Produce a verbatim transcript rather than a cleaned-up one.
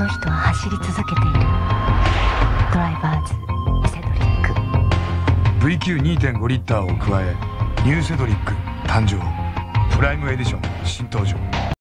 の人は走り続けている。ドライバーズセドリック。 ブイキューにてんご リッターを加えニューセドリック誕生。プライムエディション新登場。